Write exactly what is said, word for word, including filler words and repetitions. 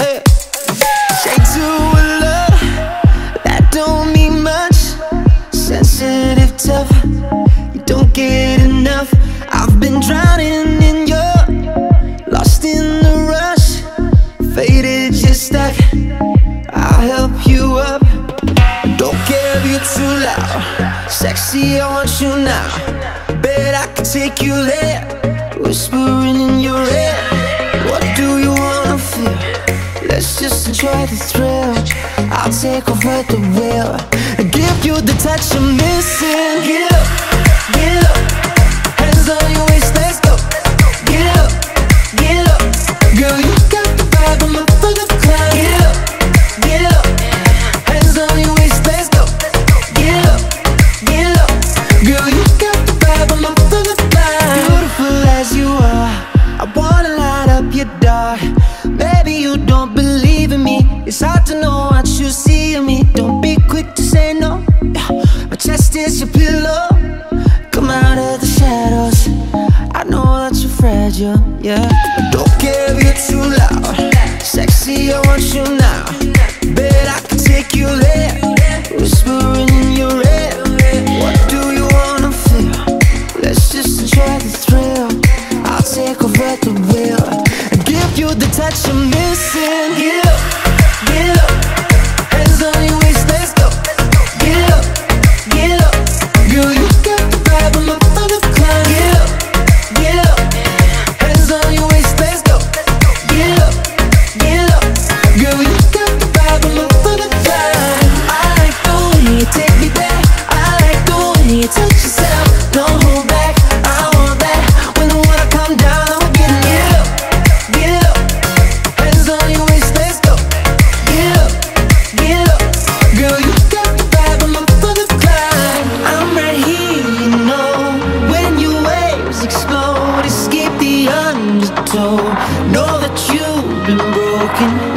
Hey. Shake to a love that don't mean much. Sensitive, tough, you don't get enough. I've been drowning in your, lost in the rush, faded, just stuck. I'll help you up. Don't care if you're too loud. Sexy, I want you now. Bet I can take you there, whispering in your ear. What do you wanna feel? Let's just enjoy the thrill. I'll take over the wheel and give you the touch I'm missing. Get up, get up, hands on your waist, let's go. Get up, get up, girl, you got the vibe, I'm up for the climb. Get up, get up, hands on your waist, let's go. Get up, get up, girl, you got the vibe, I'm up for the climb. Beautiful as you are, I wanna light up your dark. Maybe you don't believe in me, it's hard to know what you see in me. Don't be quick to say no, my chest is your pillow. Come out of the shadows, I know that you're fragile, yeah. Don't care if you're too loud. Sexy, I want you now. Bet I can take you there, whispering in your ear. What do you wanna feel? Let's just enjoy the thrill. I'll take over the wheel and give you the touch I'm missing. Get up, get up, hands on your waist, let's go. Get up, get up, girl, you got the vibe, I'm up for the climb. Get up, get up, hands on your waist, let's go. Get up, get up, girl, you got the vibe, I'm up for the climb. I like the way you take me there, I like the way you touch yourself. Don't hold back, I want that. When the water come down, I'ma get it. Get up, get up, hands on your waist, let's go. Get up, get up, girl, you got the vibe, I'm up for the climb. I'm right here, you know. When your waves explode, escape the undertow. Know that you've been broken.